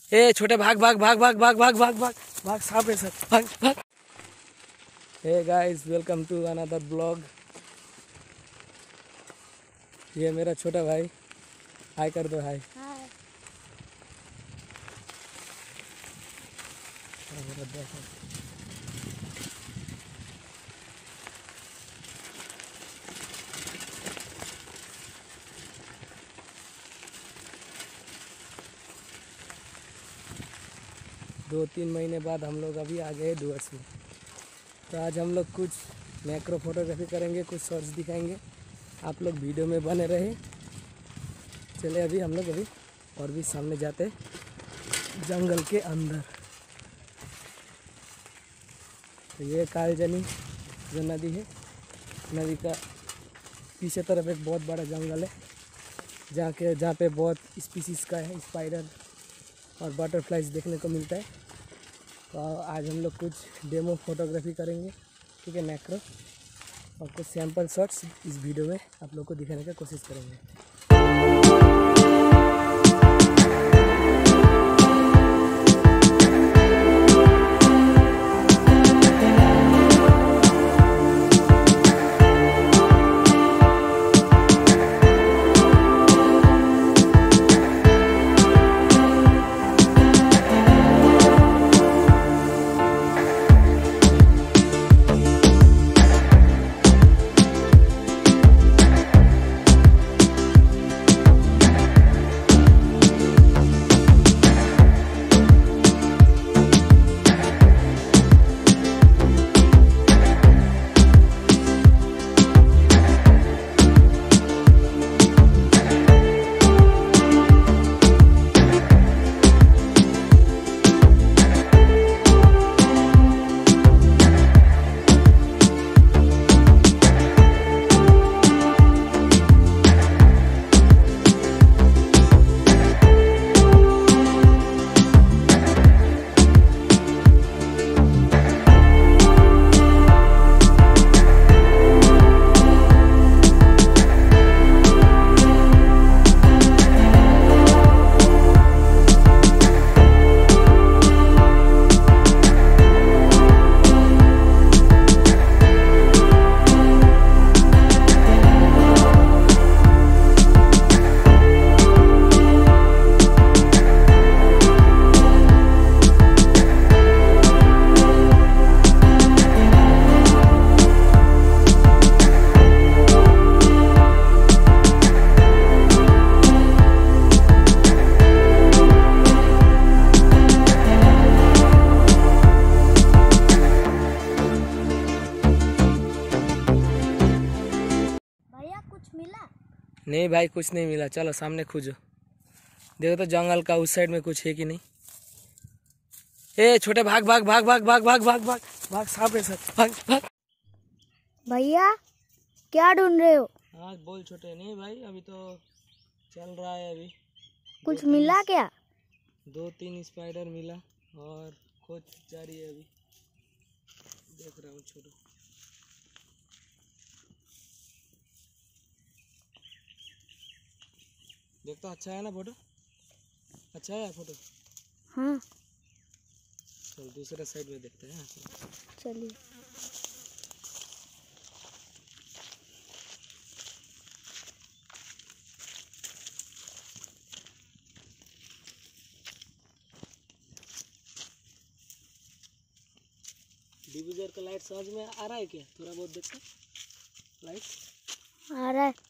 ए छोटे भाग भाग भाग भाग भाग भाग भाग भाग भाग सांप है सर भाग भाग। Hey guys welcome to another blog. ये मेरा छोटा भाई, हाय कर दो हाय। दो तीन महीने बाद हम लोग अभी आ गए डुअर्स में। तो आज हम लोग कुछ मैक्रो फोटोग्राफी करेंगे, कुछ शॉट्स दिखाएंगे, आप लोग वीडियो में बने रहे। चले अभी हम लोग अभी और भी सामने जाते जंगल के अंदर। तो ये कालजनी जो नदी है, नदी का पीछे तरफ एक बहुत बड़ा जंगल है जहाँ पे बहुत स्पीसीज़ का है स्पाइडर और बटरफ्लाइज देखने को मिलता है। तो आज हम लोग कुछ डेमो फोटोग्राफी करेंगे, ठीक है, मैक्रो, और कुछ सैंपल शॉट्स इस वीडियो में आप लोग को दिखाने की कोशिश करेंगे। नहीं भाई कुछ नहीं मिला, चलो सामने खोजो, देखो तो जंगल का उस साइड में कुछ है कि नहीं। ए छोटे भाग भाग भाग भाग भाग भाग भाग भाग भाग सांप है सर भाग भाग। भैया क्या ढूंढ रहे हो? हाँ बोल छोटे। नहीं भाई अभी तो चल रहा है, अभी कुछ मिला क्या? 2-3 स्पाइडर मिला और खोज जारी है, अभी देख रहा हूँ छोटू। देखता अच्छा है ना फोटो? अच्छा है फोटो? हाँ चल दूसरे साइड में देखते हैं। चलिए। डिफ्यूजर का लाइट समझ में आ रहा है क्या? थोड़ा बहुत देखते लाइट आ रहा है।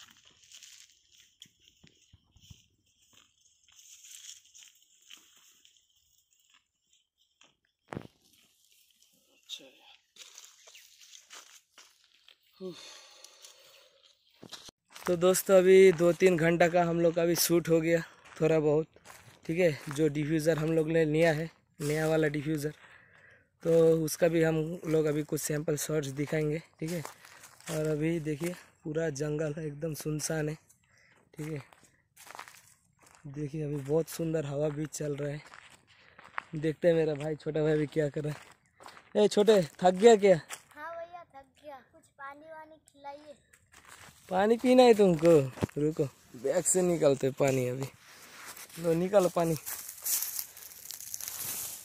तो दोस्तों अभी 2-3 घंटा का हम लोग का अभी शूट हो गया थोड़ा बहुत, ठीक है। जो डिफ्यूज़र हम लोग ने लिया है, नया वाला डिफ्यूज़र, तो उसका भी हम लोग अभी कुछ सैंपल शॉट्स दिखाएंगे, ठीक है। और अभी देखिए पूरा जंगल है, एकदम सुनसान है, ठीक है। देखिए अभी बहुत सुंदर हवा भी चल रहा है। देखते हैं मेरा भाई, छोटा भाई भी क्या कर रहा है। ए छोटे थक गया क्या? हाँ भैया थक गया, कुछ पानी वानी खिलाइए। पानी पीना है तुमको? रुको बैग से निकालते पानी, अभी लो निकालो पानी।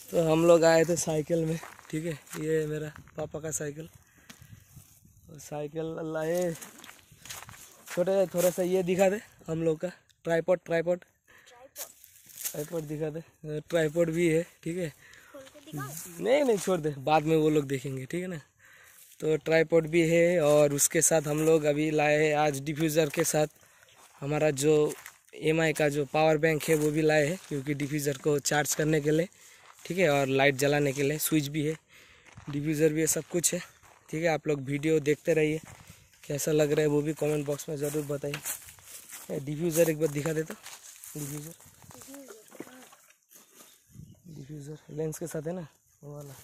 तो हम लोग आए थे साइकिल में, ठीक है। ये मेरा पापा का साइकिल, और साइकिल लाए छोटे। थोड़ा सा ये दिखा दे हम लोग का ट्राइपॉड दिखा दे। ट्राइपॉड भी है, ठीक है। नहीं छोड़ दे, बाद में वो लोग देखेंगे, ठीक है ना। तो ट्राइपॉड भी है, और उसके साथ हम लोग अभी लाए हैं आज डिफ्यूज़र के साथ हमारा जो एमआई का जो पावर बैंक है वो भी लाए हैं, क्योंकि डिफ्यूज़र को चार्ज करने के लिए, ठीक है। और लाइट जलाने के लिए स्विच भी है, डिफ्यूज़र भी है, सब कुछ है, ठीक है। आप लोग वीडियो देखते रहिए, कैसा लग रहा है वो भी कमेंट बॉक्स में ज़रूर बताइए। डिफ्यूज़र एक बार दिखा देता। डिफ्यूज़र लेंस के साथ है ना, वो वाला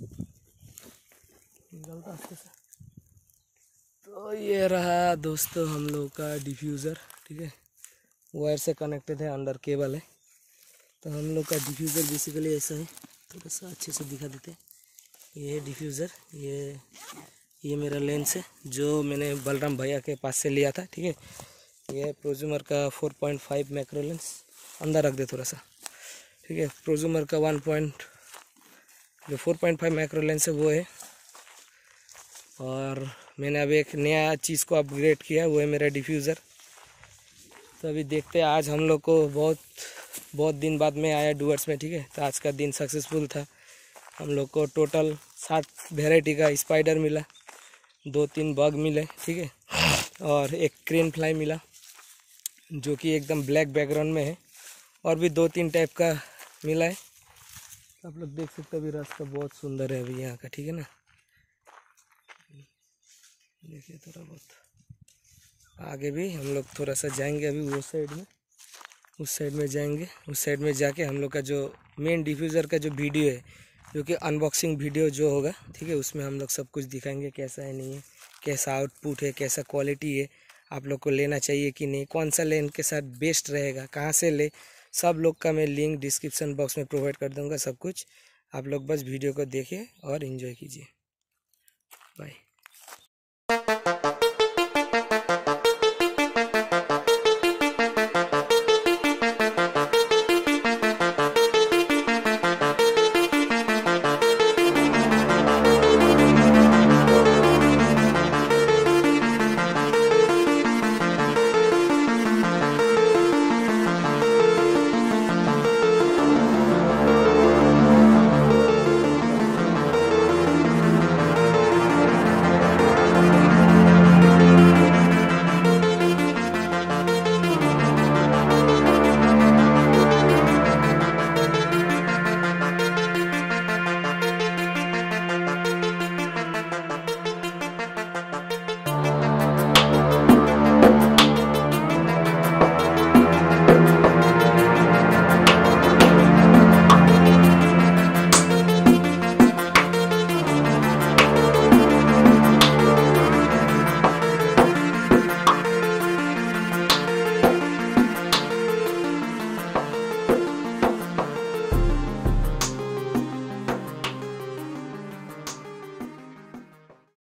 निकलता आस्ते से। तो ये रहा दोस्तों हम लोग का डिफ्यूज़र, ठीक है। वायर से कनेक्टेड है, अंदर केबल है। तो हम लोग का डिफ्यूज़र बेसिकली ऐसा है, थोड़ा सा अच्छे से दिखा देते हैं। ये है डिफ्यूज़र, ये मेरा लेंस है जो मैंने बलराम भैया के पास से लिया था, ठीक है। ये प्रोज्यूमर का 4.5 मैक्रो लेंस, अंदर रख दे थोड़ा सा, ठीक है। प्रोज्यूमर का 4.5 मैक्रो लेंस है वो है। और मैंने अब एक नया चीज़ को अपग्रेड किया, वो है मेरा डिफ्यूज़र। तो अभी देखते हैं, आज हम लोग को बहुत दिन बाद में आया डुअर्स में, ठीक है। तो आज का दिन सक्सेसफुल था। हम लोग को टोटल 7 वेराइटी का स्पाइडर मिला, 2-3 बग मिले, ठीक है। और एक क्रेन फ्लाई मिला जो कि एकदम ब्लैक बैकग्राउंड में है, और भी 2-3 टाइप का मिला है। आप लोग देख सकते हैं, अभी रास्ता बहुत सुंदर है अभी यहाँ का, ठीक है ना। देखिए थोड़ा बहुत आगे भी हम लोग थोड़ा सा जाएंगे अभी वो साइड में, उस साइड में जाएंगे। उस साइड में जाके हम लोग का जो मेन डिफ्यूज़र का जो वीडियो है, जो कि अनबॉक्सिंग वीडियो जो होगा, ठीक है, उसमें हम लोग सब कुछ दिखाएंगे, कैसा है नहीं है, कैसा आउटपुट है, कैसा क्वालिटी है, आप लोग को लेना चाहिए कि नहीं, कौन सा लेन के साथ बेस्ट रहेगा, कहाँ से ले, सब लोग का मैं लिंक डिस्क्रिप्शन बॉक्स में प्रोवाइड कर दूँगा सब कुछ। आप लोग बस वीडियो को देखिए और इन्जॉय कीजिए। बाय।